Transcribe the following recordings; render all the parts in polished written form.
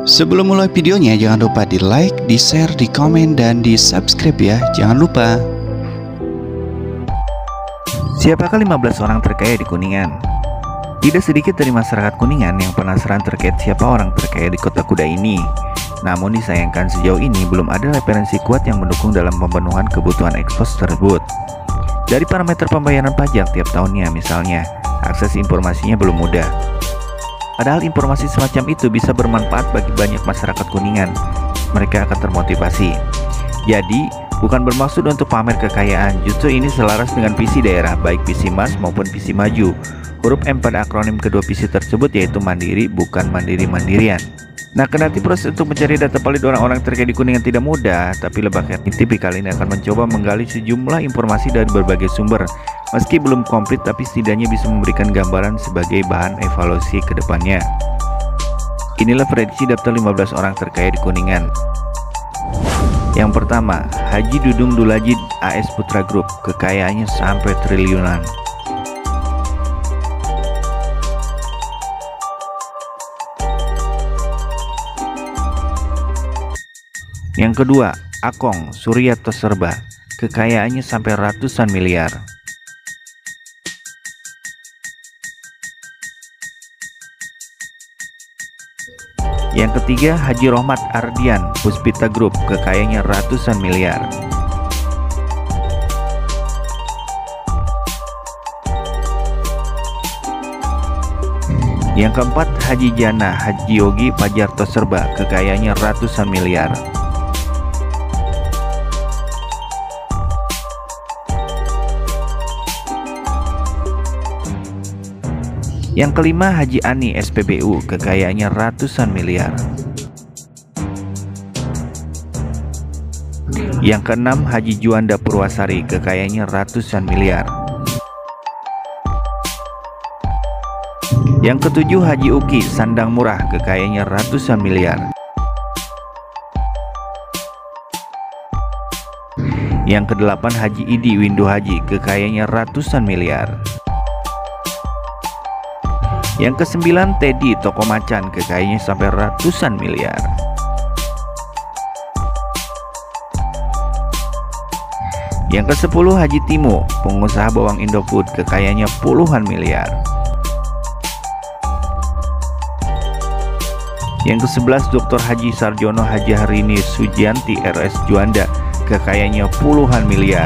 Sebelum mulai videonya, jangan lupa di like, di share, di komen, dan di subscribe ya. Jangan lupa. Siapakah 15 orang terkaya di Kuningan? Tidak sedikit dari masyarakat Kuningan yang penasaran terkait siapa orang terkaya di kota kuda ini. Namun disayangkan sejauh ini belum ada referensi kuat yang mendukung dalam pemenuhan kebutuhan ekspos tersebut. Dari parameter pembayaran pajak tiap tahunnya misalnya, akses informasinya belum mudah. Padahal informasi semacam itu bisa bermanfaat bagi banyak masyarakat Kuningan. Mereka akan termotivasi. Jadi, bukan bermaksud untuk pamer kekayaan, justru ini selaras dengan visi daerah, baik visi MAS maupun visi maju. Huruf M pada akronim kedua visi tersebut yaitu mandiri, bukan mandiri-mandirian. Nah, kendati proses untuk mencari data valid orang-orang terkaya di Kuningan tidak mudah, tapi Lebak TV kali ini akan mencoba menggali sejumlah informasi dari berbagai sumber. Meski belum komplit, tapi setidaknya bisa memberikan gambaran sebagai bahan evaluasi ke depannya. Inilah prediksi daftar 15 orang terkaya di Kuningan. Yang pertama, Haji Dudung Dulajid AS Putra Group, kekayaannya sampai triliunan. Yang kedua, Akong Suryato Serba, kekayaannya sampai ratusan miliar. Yang ketiga, Haji Rohmat Ardian Puspita Group, kekayaannya ratusan miliar. Yang keempat, Haji Jana Haji Yogi Pajarto Serba, kekayaannya ratusan miliar. Yang kelima, Haji Ani SPBU, kekayaannya ratusan miliar. Yang keenam, Haji Juanda Purwasari, kekayaannya ratusan miliar. Yang ketujuh, Haji Uki Sandang Murah, kekayaannya ratusan miliar. Yang kedelapan, Haji Idi Windu Haji, kekayaannya ratusan miliar. Yang kesembilan, Teddy Toko Macan, kekayaannya sampai ratusan miliar. Yang kesepuluh, Haji Timo, pengusaha bawang Indofood, kekayaannya puluhan miliar. Yang ke-11, Dr. Haji Sarjono Haji Harini Sujianti RS Juanda, kekayaannya puluhan miliar.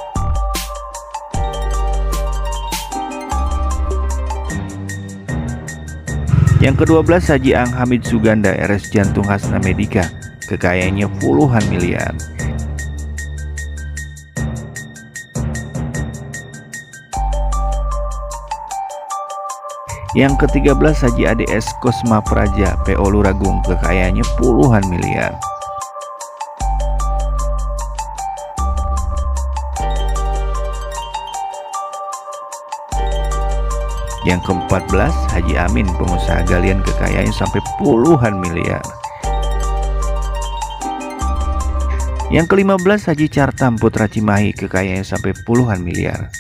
Yang ke-12, Haji Ang Hamid Suganda RS Jantung Hasna Medika, kekayaannya puluhan miliar. Yang ke-13, Haji ADS Kosma Praja PO Luragung, kekayaannya puluhan miliar. Yang ke-14, Haji Amin, pengusaha galian, kekayaannya sampai puluhan miliar. Yang ke-15, Haji Cartam Putra Cimahi, kekayaannya sampai puluhan miliar.